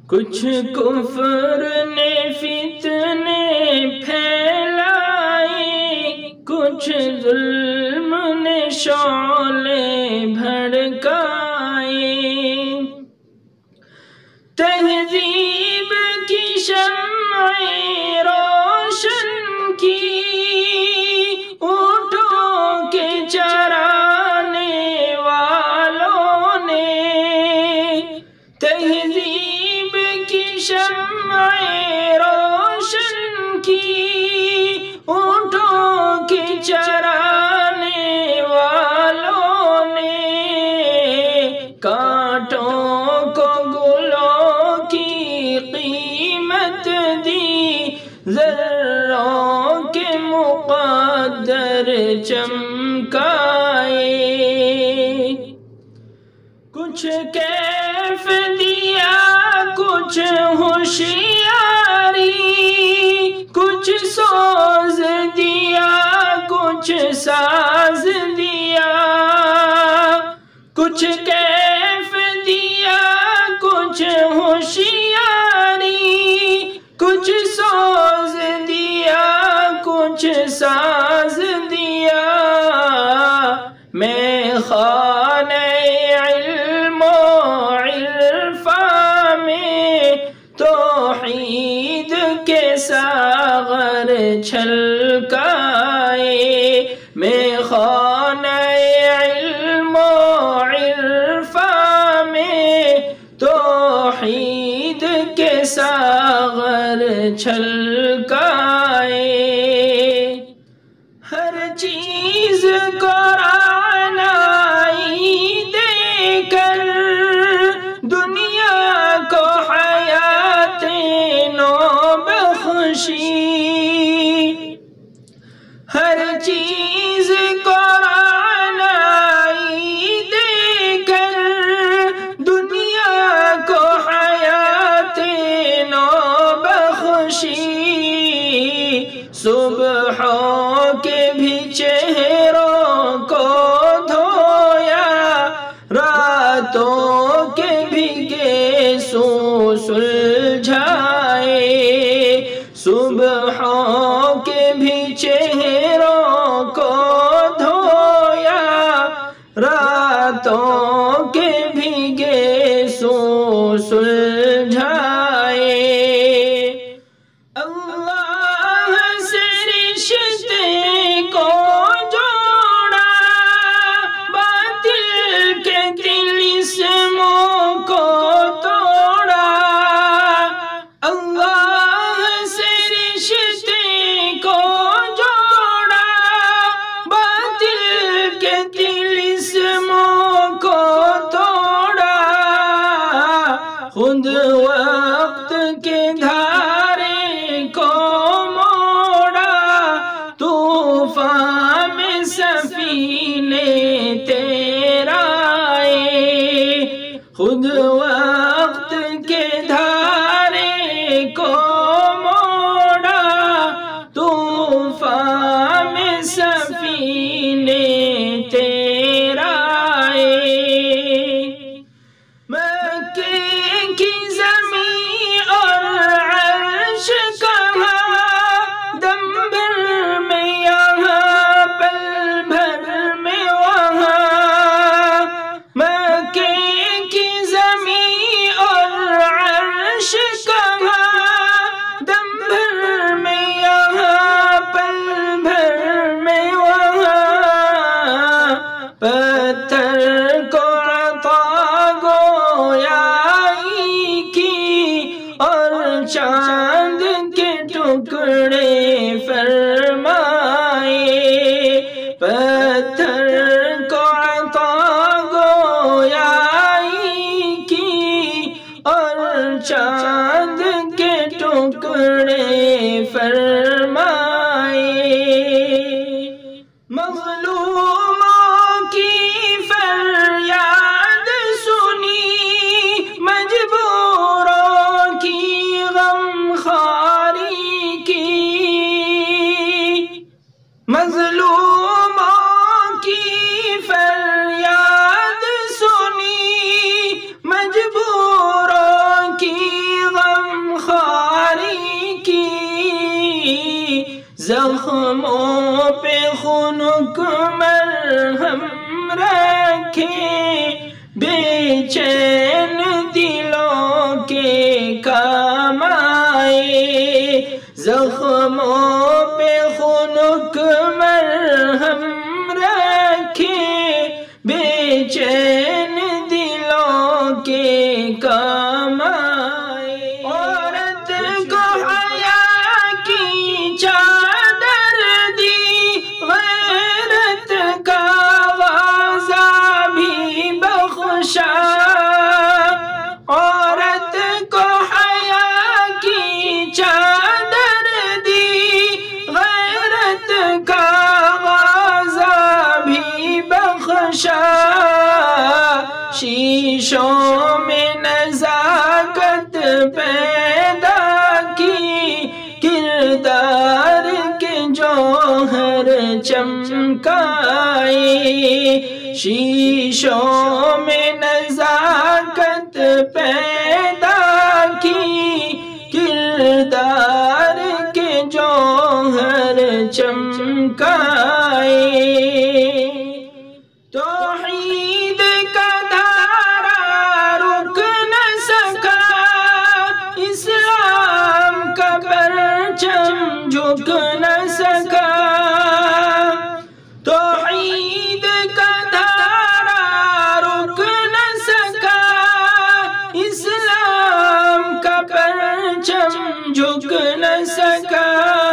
کچھ کفر نے فتنے پھیلائے، کچھ ظلم نے شعلے بھڑکائے، تہذیب کی شمعیں روشن کی اونٹوں کے چرانے والوں نے، تہذیب کی شمعیں روشن کی اونٹوں کے چرانے والوں نے، کانٹوں کو گلوں کی قیمت دی، ذروں کے مقدر چمکائے، کچھ کیف دیا کچھ ہوشیاری، کچھ سوز دیا کچھ ساز دیا، کچھ کیف دیا کچھ ہوشیاری، کچھ سوز دیا کچھ ساز دیا، میں خانہ علم و عرفاں میں توحید کے ساغر چھلکائے، میں خانہ علم و عرفاں میں توحید کے ساغر چھلکائے، ہر چیز کو رعنائی دے کر دنیا کو حیات نو بخشی، ہر چیز کو رعنائی دے کر دنیا کو حیات نو بخشی، صبحوں کے بھی چہروں کو دھویا، راتوں کے بھی گیسو سلجھائے، صبحوں کے بھی چہروں کو دھویا، راتوں کے بھی گیسو سلجھائے، اللہ سے رشتے کو جوڑا، باطل کے طلسموں کو توڑا، اللہ سے رشتے کو جوڑا، باطل کے طلسموں کو توڑا، خود وقت کے دھارے کو موڑا، طوفان میں سفینے تیرا آئے، خود وقت کے دھارے کو موڑا، طوفان میں سفینے تیرا آئے، مکے کی زمین اور عرش کہاں، دم بھر میں یہاں پل بھر میں وہاں، مکے کی زمین اور عرش کہاں، دم بھر میں یہاں پل بھر میں وہاں، پتھر کو عطا گویائی کی اور چاند کے ٹکڑے فرمائے، پتھر کو عطا گویائی کی اور چاند کے ٹکڑے فرمائے، مظلوموں کی فریاد سنی، مجبوروں کی غمخواری کی، مظلوموں کی فریاد سنی، مجبوروں کی زخموں پہ خنک مرہم رکھے، بے چین دلوں کے کام آئے، زخموں پہ خنک مرہم رکھے، بے چین دلوں کے کام آئے۔ عورت کو حیا کی چادر دی، غیرت کا غازہ بھی بخشا، عورت کو حیا کی چادر دی، غیرت کا غازہ بھی بخشا، شیشوں میں نزاکت پیدا کی، کردار کے جوہر چمکائے، شیشوں میں نزاکت پیدا کی، کردار کے جوہر چمکائے۔ توحید کا دھارا رک نہ سکا، اسلام کا پرچم جھک نہ سکا، توحید کا دھارا رک نہ سکا، اسلام کا پرچم جھک نہ سکا،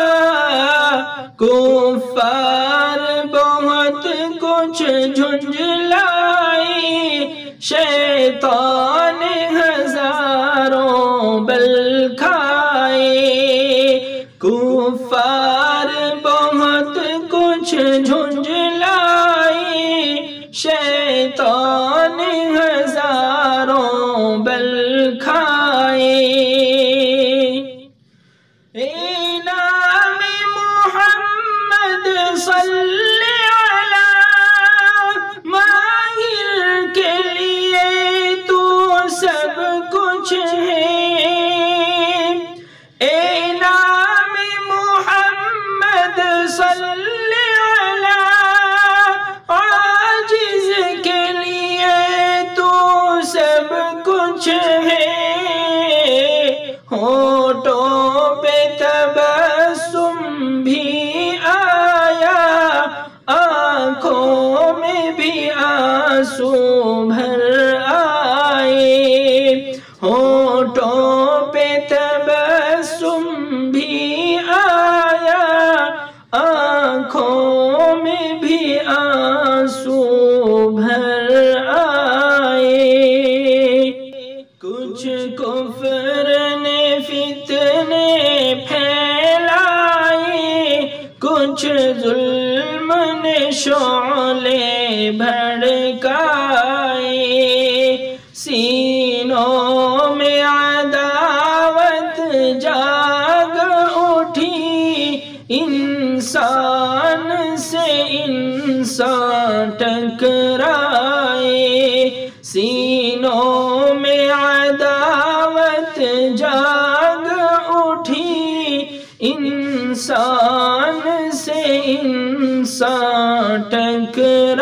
کفار بہت کچھ جھنجھلائے، شیطان ہزاروں بل کھائے، کفار بہت کچھ جھنجھلائے، شیطان ہزاروں بل کھائے۔ اے نام محمد صلی علی ماہر کے لیے تو سب کچھ ہے، اے نام محمد صلی علی عاجز کے لیے تو سب کچھ ہے، ہونٹوں پہ تبسم بھی آیا، آنکھوں میں بھی آنسو بھر آئے، ہونٹوں پہ تبسم بھی آیا، آنکھوں میں بھی آنسو بھر آئے۔ کچھ کفر نے فتنے پھیلائے، کچھ ظلم نے شعلے بھڑکائے، سینوں میں عداوت جاگ اٹھی، انسان سے انسان ٹکرائے، سینوں میں عداوت جاگ اٹھی، انسان سے انسان ٹکرائے۔